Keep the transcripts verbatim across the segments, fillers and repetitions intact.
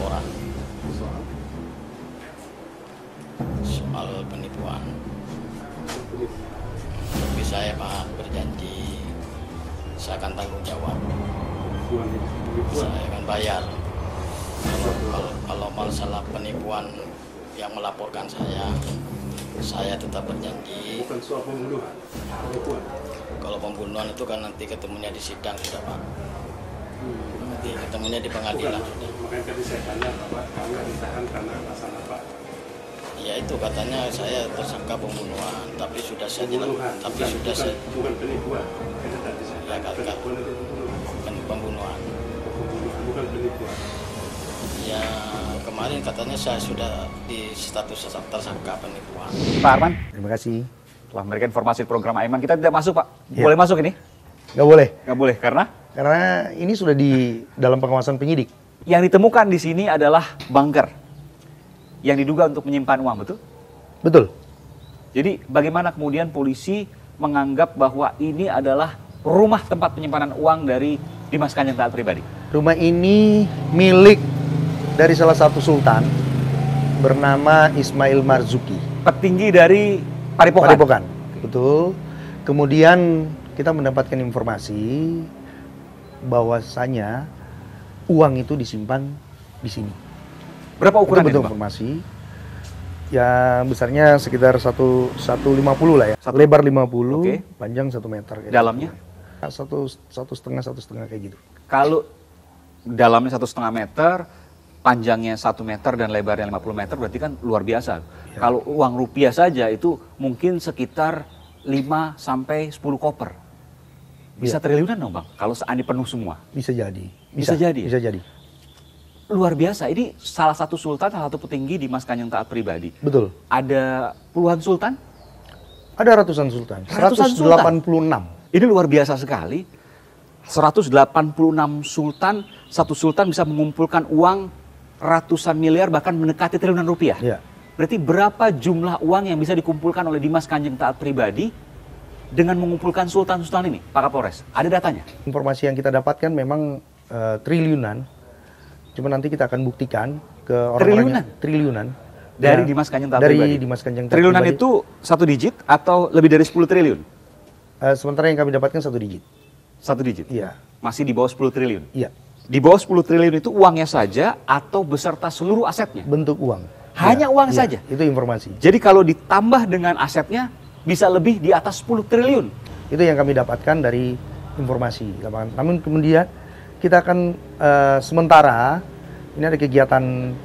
laporan soal penipuan. Tapi saya Pak berjanji saya akan tanggung jawab. Saya akan bayar. Kalau, kalau, kalau masalah penipuan yang melaporkan saya, saya tetap berjanji. Bukan soal pembunuhan, penipuan. Kalau pembunuhan itu kan nanti ketemunya di sidang sudah Pak. Nanti ketemunya di pengadilan Bukan, sudah. makanya tadi saya tanya Bapak, kalau ditahan karena alasan apa? Ya itu katanya saya tersangka pembunuhan, tapi sudah saya jelas, Pembunuhan, tapi bukan, sudah bukan, saya bukan penipuan. Itu tadi saya Ya, tanya, Kak, Kak. penipuan itu pembunuhan. bukan pembunuhan. Pembunuhan, bukan penipuan. Ya kemarin katanya saya sudah di status tersangka penipuan. Pak Arman, Terima kasih. telah memberikan informasi di program Aiman. Kita tidak masuk, Pak. Ya. Boleh masuk ini? Nggak boleh, Nggak boleh, karena karena ini sudah di dalam pengawasan penyidik. yang ditemukan di sini adalah bunker yang diduga untuk menyimpan uang, betul? Betul. Jadi bagaimana kemudian polisi menganggap bahwa ini adalah rumah tempat penyimpanan uang dari Dimas Kanjeng Taat Pribadi? Rumah ini milik dari salah satu sultan bernama Ismail Marzuki. Petinggi dari Padepokan. Padepokan. Betul. Kemudian kita mendapatkan informasi bahwasanya uang itu disimpan di sini. Berapa ukuran Itu itu, bentuk Pak? informasi. Ya besarnya sekitar satu satu lima puluh lah ya. Satu- Lebar lima puluh, Oke. panjang satu meter. kayak Dalamnya? gitu. Satu satu setengah satu setengah kayak gitu. Kalau dalamnya satu setengah meter, panjangnya satu meter dan lebarnya lima puluh meter, berarti kan luar biasa. Ya. Kalau uang rupiah saja itu mungkin sekitar lima sampai sepuluh koper. Bisa Ya. triliunan dong, Bang, kalau seandainya penuh semua. Bisa jadi. Bisa jadi ya? Bisa jadi. Luar biasa, ini salah satu sultan, salah satu petinggi Dimas Kanjeng Taat Pribadi. Betul. Ada puluhan sultan? Ada ratusan sultan. Ratusan seratus delapan puluh enam. Ini luar biasa sekali. seratus delapan puluh enam sultan, satu sultan bisa mengumpulkan uang ratusan miliar, bahkan mendekati triliunan rupiah. Ya. Berarti berapa jumlah uang yang bisa dikumpulkan oleh Dimas Kanjeng Taat Pribadi dengan mengumpulkan sultan-sultan ini, Pak Kapolres? Ada datanya? Informasi yang kita dapatkan memang eh, triliunan. Cuma nanti kita akan buktikan ke orang-orangnya. Triliunan. Dari Ya, Dimas Kanjeng Taat dari Pribadi? Dimas Kanjeng Taat Triliunan Pribadi. itu satu digit atau lebih dari sepuluh triliun? Eh, sementara yang kami dapatkan satu digit. Satu digit? Iya. Masih di bawah sepuluh triliun? Iya. Di bawah sepuluh triliun itu uangnya saja atau beserta seluruh asetnya? Bentuk uang. Hanya Iya, uang iya, saja? Itu informasi. Jadi kalau ditambah dengan asetnya bisa lebih di atas sepuluh triliun. Itu yang kami dapatkan dari informasi lapangan. Namun kemudian kita akan eh, sementara ini ada kegiatan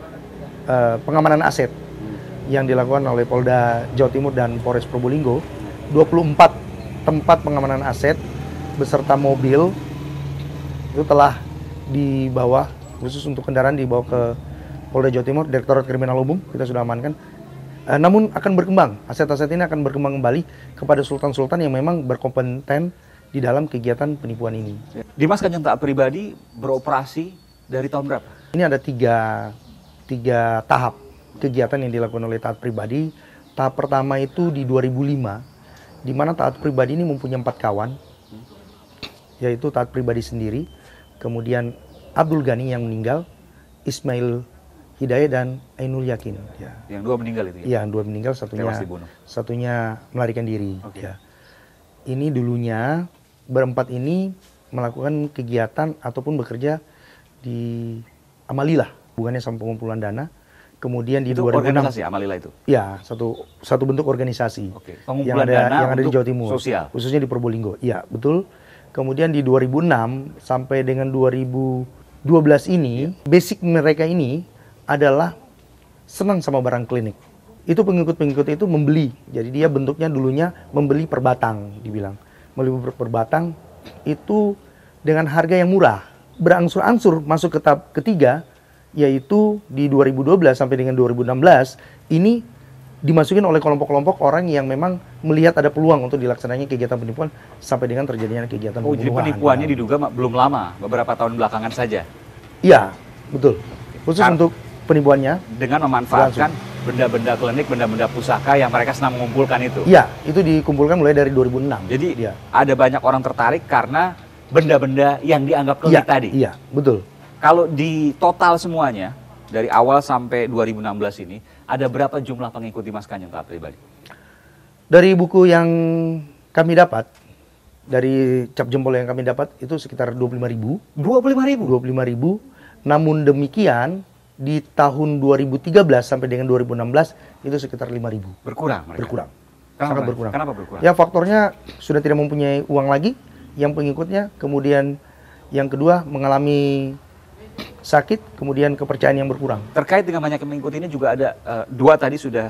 eh, pengamanan aset yang dilakukan oleh Polda Jawa Timur dan Polres Probolinggo. dua puluh empat tempat pengamanan aset beserta mobil itu telah dibawa khusus untuk kendaraan dibawa ke Polda Jawa Timur, Direktorat Kriminal Umum, kita sudah amankan. Eh, namun akan berkembang, aset-aset ini akan berkembang kembali kepada sultan-sultan yang memang berkompeten di dalam kegiatan penipuan ini. Dimas Kanjeng Taat Pribadi beroperasi dari tahun berapa? Ini ada tiga, tiga tahap kegiatan yang dilakukan oleh Taat Pribadi. Tahap pertama itu di dua ribu lima, di mana Taat Pribadi ini mempunyai empat kawan, yaitu Taat Pribadi sendiri, kemudian Abdul Ghani yang meninggal, Ismail Hidayah dan Ainul Yakin. Ya. Yang dua meninggal itu ya? Iya, dua meninggal, satunya Tewas dibunuh. satunya melarikan diri. Oke. Ya. Ini dulunya berempat ini melakukan kegiatan ataupun bekerja di Amalilah, bukannya sama pengumpulan dana. Kemudian di Itu dua ribu enam, organisasi Amalila itu? ya satu satu bentuk organisasi Oke. yang Pengumpulan ada dana yang ada di untuk Jawa Timur, sosial? khususnya di Probolinggo. Iya, betul. Kemudian di dua ribu enam sampai dengan dua ribu dua belas ini, basic mereka ini adalah senang sama barang klinik. Itu pengikut-pengikut itu membeli. Jadi dia bentuknya dulunya membeli per batang, dibilang. Membeli per, per batang itu dengan harga yang murah. Berangsur-angsur masuk ke tahap ketiga, yaitu di dua ribu dua belas sampai dengan dua ribu enam belas, ini dimasukin oleh kelompok-kelompok orang yang memang melihat ada peluang untuk dilaksananya kegiatan penipuan sampai dengan terjadinya kegiatan Oh, jadi pembunuhan. penipuannya diduga ma- belum lama, beberapa tahun belakangan saja. Iya, betul. Khusus Kar- untuk penipuannya. Dengan memanfaatkan benda-benda klinik, benda-benda pusaka yang mereka senang mengumpulkan itu. Iya, itu dikumpulkan mulai dari dua ribu enam. Jadi Iya. ada banyak orang tertarik karena benda-benda yang dianggap klinik Iya, tadi. iya, betul. Kalau di total semuanya, dari awal sampai dua ribu enam belas ini, ada berapa jumlah pengikut Dimas Kanjeng taat pribadi? Dari buku yang kami dapat, dari cap jempol yang kami dapat, itu sekitar dua puluh lima ribu. dua puluh lima ribu? dua puluh lima ribu. Namun demikian, di tahun dua ribu tiga belas sampai dengan dua ribu enam belas, itu sekitar lima ribu. Berkurang mereka? Berkurang. Kenapa? Sangat berkurang. Kenapa berkurang? Ya faktornya sudah tidak mempunyai uang lagi, yang pengikutnya. Kemudian yang kedua mengalami sakit, kemudian kepercayaan yang berkurang. Terkait dengan banyak pengikut ini juga ada uh, dua tadi sudah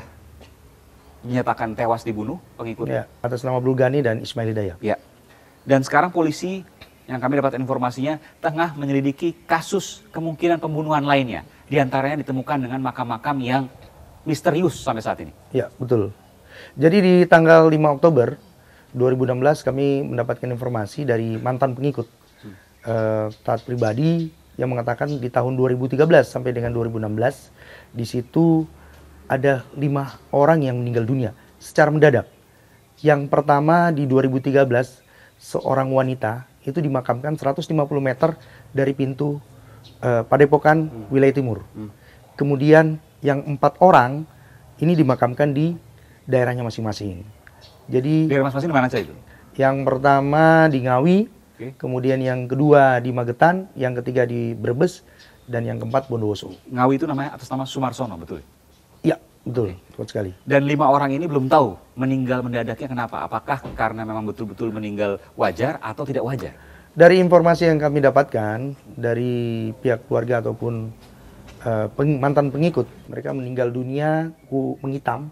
dinyatakan tewas dibunuh pengikutnya. Ya, atas nama Abdul Ghani dan Ismail Hidayah. Ya. Dan sekarang polisi yang kami dapat informasinya tengah menyelidiki kasus kemungkinan pembunuhan lainnya. Di antaranya ditemukan dengan makam-makam yang misterius sampai saat ini. Ya, betul. Jadi di tanggal lima Oktober dua ribu enam belas kami mendapatkan informasi dari mantan pengikut hmm. uh, taat pribadi yang mengatakan di tahun dua ribu tiga belas sampai dengan dua ribu enam belas di situ ada lima orang yang meninggal dunia secara mendadak. Yang pertama di dua ribu tiga belas seorang wanita itu dimakamkan seratus lima puluh meter dari pintu uh, Padepokan hmm. wilayah timur. Hmm. Kemudian yang empat orang ini dimakamkan di daerahnya masing-masing. Jadi daerah masing-masing di mana saja itu? Yang pertama di Ngawi, okay. Kemudian yang kedua di Magetan, yang ketiga di Brebes, dan yang keempat Bondowoso. Ngawi itu namanya atas nama Sumarsono, betul? Iya, betul, okay. Tepat sekali. Dan lima orang ini belum tahu meninggal mendadaknya kenapa? Apakah karena memang betul-betul meninggal wajar atau tidak wajar? Dari informasi yang kami dapatkan dari pihak keluarga ataupun uh, peng mantan pengikut, mereka meninggal dunia ku menghitam,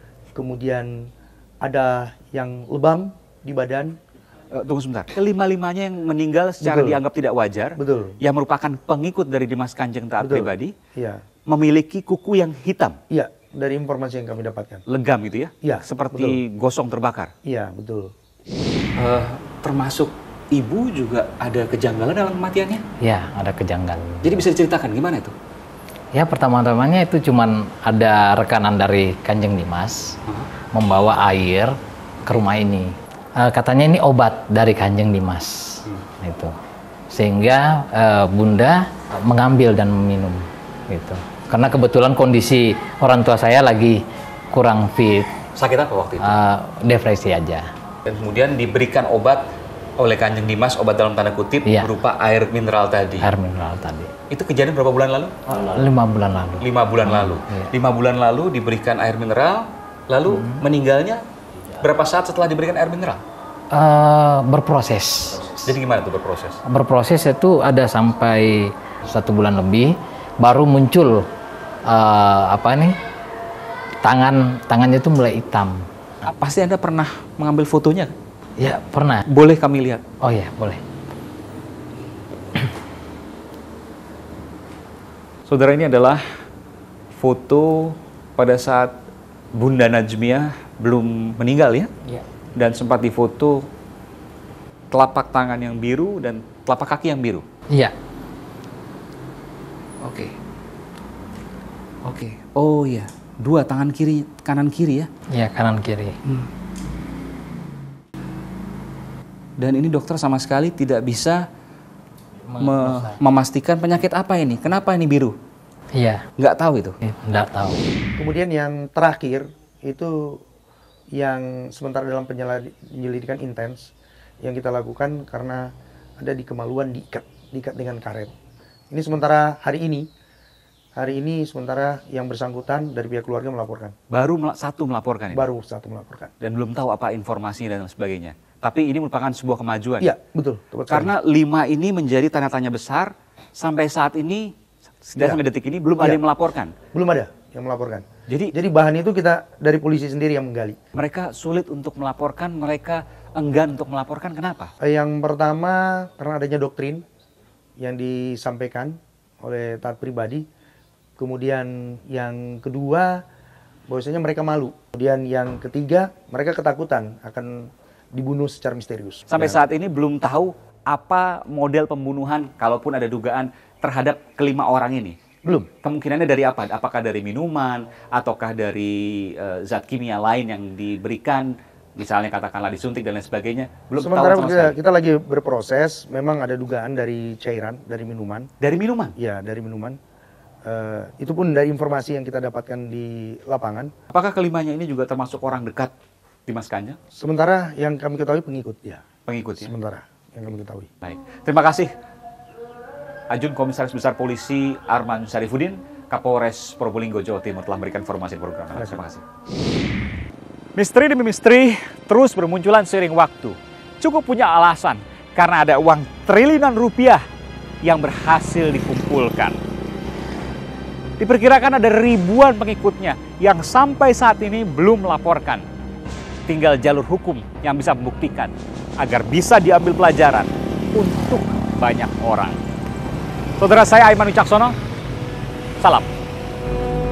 kemudian ada yang lebam di badan. Uh, tunggu sebentar. Kelima-limanya yang meninggal secara Betul. dianggap tidak wajar, Betul. yang merupakan pengikut dari Dimas Kanjeng taat Betul. pribadi, Iya. memiliki kuku yang hitam. Iya, dari informasi yang kami dapatkan. Legam itu ya? Iya. Seperti betul. gosong terbakar. Iya, betul. Uh, termasuk ibu juga ada kejanggalan dalam kematiannya? Ya, ada kejanggalan. Jadi bisa diceritakan gimana itu? Ya, pertama-tamanya itu cuman ada rekanan dari Kanjeng Dimas uh-huh. membawa air ke rumah ini. Uh, katanya ini obat dari Kanjeng Dimas. Hmm. Itu. Sehingga uh, Bunda mengambil dan meminum gitu. Karena kebetulan kondisi orang tua saya lagi kurang fit. Sakit apa waktu itu? Uh, depresi aja. Dan kemudian diberikan obat oleh Kanjeng Dimas, obat dalam tanda kutip, iya. berupa air mineral tadi. Air mineral tadi. Itu kejadian berapa bulan lalu? Lima bulan lalu. Lima bulan hmm, lalu. Iya. Lima bulan lalu diberikan air mineral, lalu hmm. meninggalnya berapa saat setelah diberikan air mineral? Uh, berproses. Jadi gimana tuh berproses? Berproses itu ada sampai satu bulan lebih, baru muncul uh, apa nih? Tangan tangannya itu mulai hitam. Pasti Anda pernah mengambil fotonya? Ya, pernah. Boleh kami lihat? Oh ya, boleh. Saudara, ini adalah foto pada saat Bunda Najmiah belum meninggal ya? Ya. Dan sempat difoto telapak tangan yang biru dan telapak kaki yang biru. Iya. Oke. Oke. Oh iya, dua tangan kiri, kanan kiri ya? Iya, kanan kiri. Hmm. Dan ini dokter sama sekali tidak bisa me memastikan penyakit apa ini. Kenapa ini biru? Iya. Nggak tahu itu? Nggak tahu. Kemudian yang terakhir itu yang sementara dalam penyelidikan intens yang kita lakukan karena ada di kemaluan diikat, diikat dengan karet. Ini sementara hari ini, hari ini sementara yang bersangkutan dari pihak keluarga melaporkan. Baru mel satu melaporkan ini? Baru satu melaporkan. Dan belum tahu apa informasi dan sebagainya. Tapi ini merupakan sebuah kemajuan. Iya, betul. Karena lima ini menjadi tanda tanya besar, sampai saat ini, ya. sampai detik ini belum ya. ada yang melaporkan. Belum ada yang melaporkan. Jadi, Jadi bahan itu kita dari polisi sendiri yang menggali. Mereka sulit untuk melaporkan, mereka enggan untuk melaporkan, kenapa? Yang pertama karena adanya doktrin yang disampaikan oleh taat pribadi. Kemudian yang kedua, bahwasanya mereka malu. Kemudian yang ketiga, mereka ketakutan akan dibunuh secara misterius. Sampai ya. saat ini belum tahu apa model pembunuhan, kalaupun ada dugaan terhadap kelima orang ini. Belum. Kemungkinannya dari apa? Apakah dari minuman, ataukah dari uh, zat kimia lain yang diberikan, misalnya katakanlah disuntik dan lain sebagainya? Belum Sementara tahu sama kita, sekali. kita lagi berproses, memang ada dugaan dari cairan, dari minuman. Dari minuman? Ya, dari minuman. Uh, itu pun dari informasi yang kita dapatkan di lapangan. Apakah kelimanya ini juga termasuk orang dekat Dimas Kanjeng? Sementara yang kami ketahui pengikut, ya. Pengikut ya? Sementara yang kami ketahui. Baik, terima kasih Ajun Komisaris Besar Polisi Arman Syarifuddin, Kapolres Probolinggo, Jawa Timur telah memberikan informasi di program. Terima kasih. Misteri demi misteri terus bermunculan seiring waktu. Cukup punya alasan karena ada uang triliunan rupiah yang berhasil dikumpulkan. Diperkirakan ada ribuan pengikutnya yang sampai saat ini belum melaporkan. Tinggal jalur hukum yang bisa membuktikan agar bisa diambil pelajaran untuk banyak orang. Saudara saya Aiman Wicaksono, salam.